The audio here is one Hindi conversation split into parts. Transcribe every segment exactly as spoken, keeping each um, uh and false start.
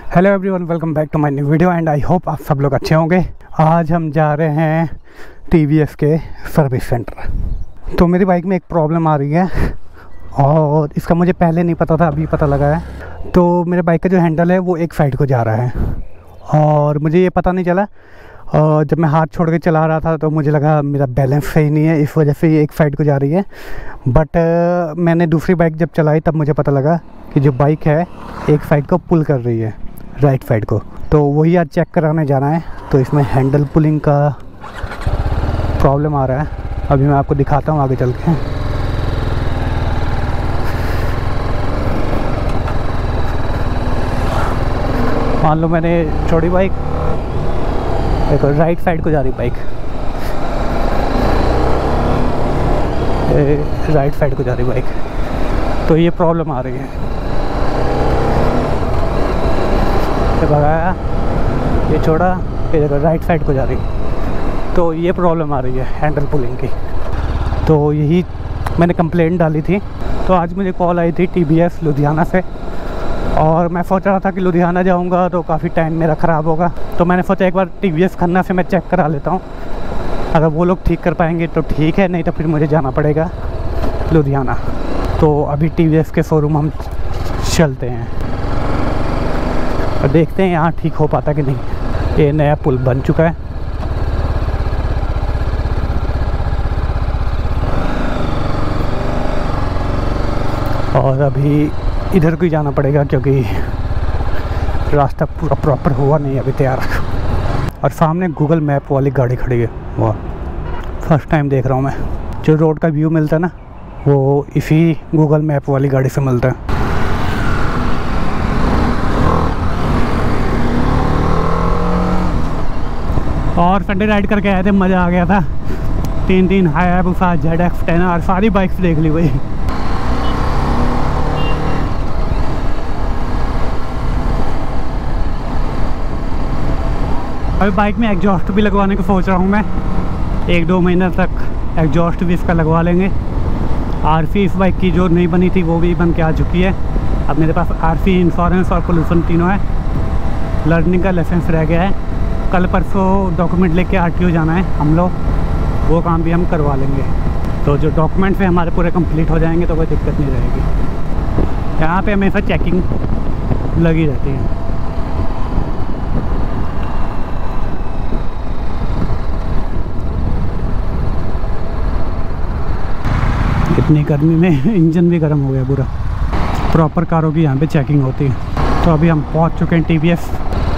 Hello everyone, welcome back to my new video and I hope आप सब लोग अच्छे होंगे। आज हम जा रहे हैं टीवीएस के सर्विस सेंटर। तो मेरी बाइक में एक प्रॉब्लम आ रही है और इसका मुझे पहले नहीं पता था, अभी पता लगा है। तो मेरे बाइक का जो हैंडल है वो एक साइड को जा रहा है और मुझे ये पता नहीं चला। और जब मैं हाथ छोड़ के चला रहा था तो मुझे लगा मेरा बैलेंस सही नहीं है, इस वजह से ये एक साइड को जा रही है। बट मैंने दूसरी बाइक जब चलाई तब मुझे पता लगा कि जो बाइक है एक साइड को पुल कर रही है, राइट साइड को। तो वही आज चेक कराने जाना है। तो इसमें हैंडल पुलिंग का प्रॉब्लम आ रहा है, अभी मैं आपको दिखाता हूँ आगे चल के। मान लो मैंने छोड़ी बाइक, देखो राइट साइड को जा रही बाइक, राइट साइड को जा रही बाइक। तो ये प्रॉब्लम आ रही है। ये भगाया, ये छोड़ा, ये देखो राइट साइड को जा रही। तो ये प्रॉब्लम आ रही है हैंडल पुलिंग की। तो यही मैंने कंप्लेंट डाली थी। तो आज मुझे कॉल आई थी टीवीएस लुधियाना से और मैं सोच रहा था कि लुधियाना जाऊंगा तो काफ़ी टाइम मेरा ख़राब होगा। तो मैंने सोचा एक बार टीवीएस खन्ना से मैं चेक करा लेता हूँ, अगर वो लोग ठीक कर पाएंगे तो ठीक है, नहीं तो फिर मुझे जाना पड़ेगा लुधियाना। तो अभी टीवीएस के शोरूम हम चलते हैं और देखते हैं यहाँ ठीक हो पाता कि नहीं। ये नया पुल बन चुका है। और अभी इधर को ही जाना पड़ेगा क्योंकि रास्ता पूरा प्रॉपर हुआ नहीं अभी तैयार। और सामने गूगल मैप वाली गाड़ी खड़ी है, वाह फर्स्ट टाइम देख रहा हूँ मैं। जो रोड का व्यू मिलता है ना वो इसी गूगल मैप वाली गाड़ी से मिलता है। और संडे राइड करके आए थे, मज़ा आ गया था। तीन तीन हायाबुसा, जेड एक्स टेन और सारी बाइक्स देख ली भाई। अभी बाइक में एग्जॉस्ट भी लगवाने को सोच रहा हूँ मैं। एक दो महीने तक एग्जॉस्ट भी इसका लगवा लेंगे। आरसी इस बाइक की जो नहीं बनी थी वो भी बन के आ चुकी है। अब मेरे पास आरसी, इंश्योरेंस और पोल्यूशन तीनों है। लर्निंग का लाइसेंस रह गया है। कल परसों डॉक्यूमेंट लेके आरटीओ जाना है हम लोग, वो काम भी हम करवा लेंगे। तो जो डॉक्यूमेंट्स हैं हमारे पूरे कंप्लीट हो जाएंगे तो कोई दिक्कत नहीं रहेगी। यहाँ पे हमेशा चेकिंग लगी रहती है। इतनी गर्मी में इंजन भी गर्म हो गया पूरा। प्रॉपर कारों की यहाँ पे चेकिंग होती है। तो अभी हम पहुँच चुके हैं टीवीएस।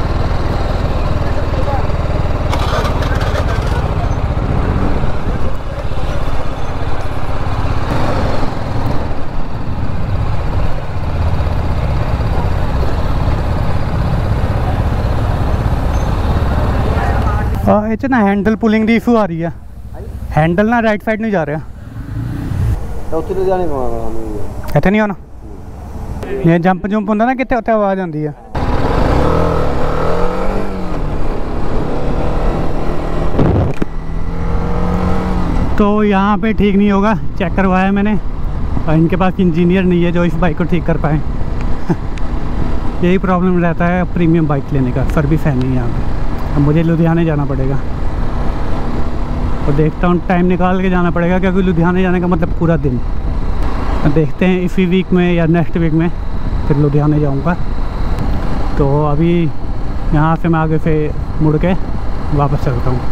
ये ना हैंडल पुलिंग की इशू आ रही है। हैंडल ना राइट साइड नहीं जा रहा। इतने नहीं होना, ये जंप जंप होंगे ना कितने उत्ते आवाज़ आती है। तो यहाँ पे ठीक नहीं होगा, चेक करवाया मैंने और इनके पास इंजीनियर नहीं है जो इस बाइक को ठीक कर पाए। यही प्रॉब्लम रहता है प्रीमियम बाइक लेने का, सर्विस है नहीं यहाँ पे। अब मुझे लुधियाना जाना पड़ेगा और देखता हूँ टाइम निकाल के जाना पड़ेगा क्योंकि लुधियाना जाने का मतलब पूरा दिन। देखते हैं इसी वीक में या नेक्स्ट वीक में फिर लुधियाना जाऊँगा। तो अभी यहाँ से मैं आगे से मुड़ के वापस चलता हूँ।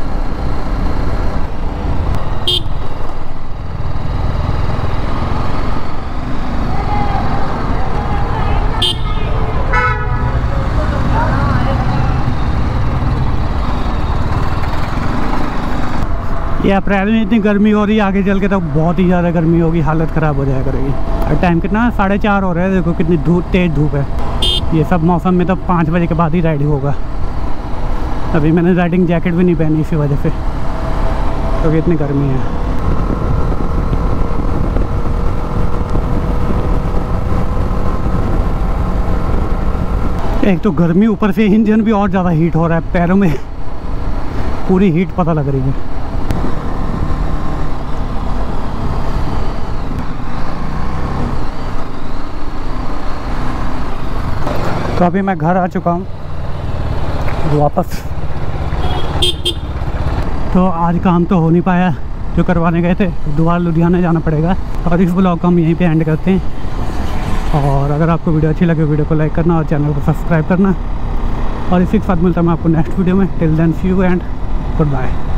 ये अप्रैल में इतनी गर्मी हो रही है, आगे चल के तो बहुत ही ज़्यादा गर्मी होगी, हालत ख़राब हो जाया करेगी। और टाइम कितना साढ़े चार हो रहा है, देखो कितनी धूप, तेज़ धूप है। ये सब मौसम में तो पाँच बजे के बाद ही राइडिंग होगा। अभी मैंने राइडिंग जैकेट भी नहीं पहनी इसी वजह से, क्योंकि इतनी गर्मी है। एक तो गर्मी, ऊपर से इंजन भी और ज़्यादा हीट हो रहा है, पैरों में पूरी हीट पता लग रही है। तो अभी मैं घर आ चुका हूँ वापस। तो आज काम तो हो नहीं पाया जो करवाने गए थे, दोबारा लुधियाना जाना पड़ेगा। और इस ब्लॉग को हम यहीं पे एंड करते हैं। और अगर आपको वीडियो अच्छी लगे वीडियो को लाइक करना और चैनल को सब्सक्राइब करना। और इसी के साथ मिलता हूँ मैं आपको नेक्स्ट वीडियो में। Till then see you and good bye.